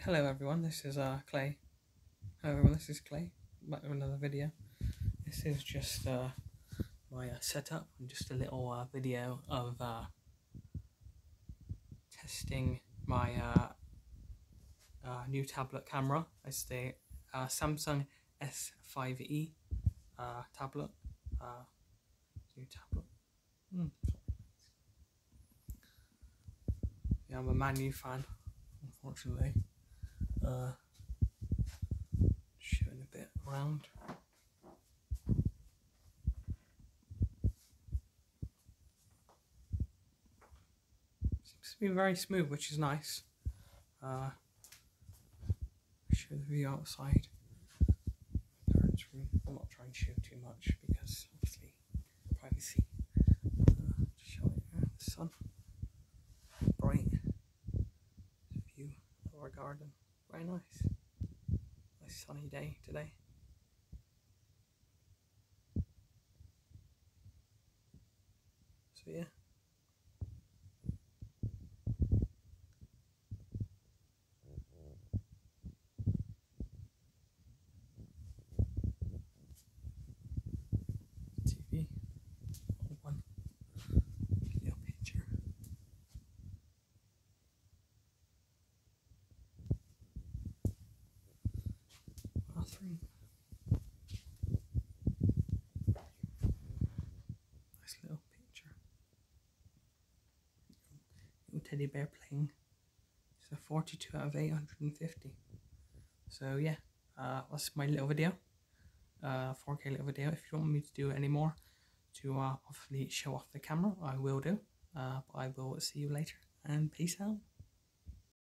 hello everyone, this is Clay. Hello everyone, this is Clay, back with another video. This is just my setup, and just a little video of testing my new tablet camera. It's the Samsung s5e tablet. New tablet. Yeah, I'm a Man U fan, unfortunately. Showing a bit around. Seems to be very smooth, which is nice. Show the view outside. Parents' room. I'm not trying to show too much because obviously privacy. Just show it there. The sun. Bright. View of our garden. Very nice. Nice sunny day today. So yeah. TV. One little picture. Bathroom. Nice little picture. Little teddy bear playing. It's a 42 out of 850. So yeah, that's my little video. 4K little video. If you want me to do any more to obviously show off the camera, I will do. But I will see you later, and peace out.